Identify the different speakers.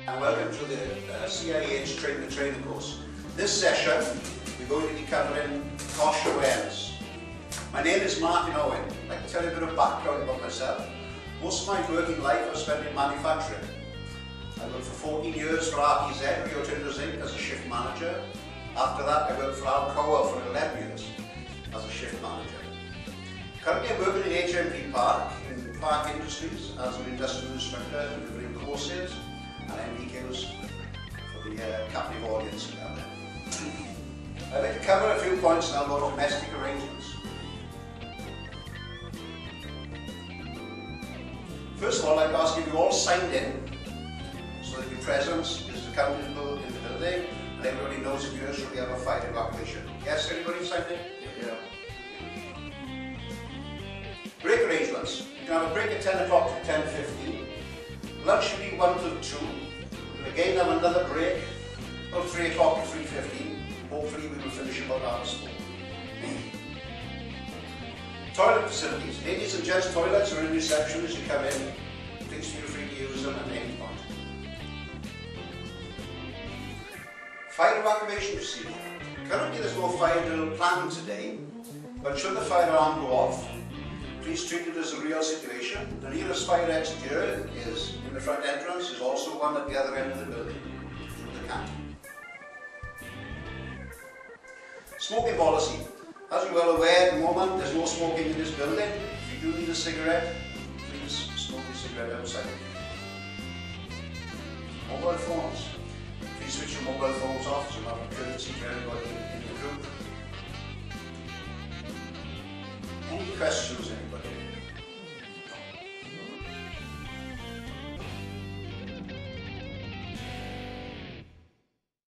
Speaker 1: And welcome to the CIH Train the Trainer course. This session we're going to be covering cosh awareness. My name is Martin Owen. I'd like to tell you a bit of background about myself. Most of my working life I've spent in manufacturing. I worked for 14 years for RPZ, Rio Tinto Zinc, as a shift manager. After that I worked for Alcoa for 11 years as a shift manager. Currently I'm working in HMP Park, in Park Industries, as an industrial instructor delivering courses and MBQs for the captive audience. I'd like to cover a few points now about domestic arrangements. First of all, I'd ask if you all signed in, so that your presence is accountable in the building and everybody knows if you're sure we have a fire evacuation. Yes, everybody signed in? Yeah. Break arrangements. You can have a break at 10 o'clock to 10:15. Lunch should be 1 to 2. We'll again have another break about 3 o'clock to 3:15. Hopefully we will finish about half 4. Toilet facilities. Ladies and gents toilets are in reception as you come in. Please feel free to use them at any point. Fire evacuation procedure. Currently there's no fire drill planned today, but should the fire alarm go off, please treat it as a real situation. The nearest fire exit here is in the front entrance, is also one at the other end of the building, through the canteen. Smoking policy. As you're well aware, at the moment there's no smoking in this building. If you do need a cigarette, please smoke your cigarette outside. Mobile phones. Please switch your mobile phones off so you have a courtesy to everybody in the group. Any questions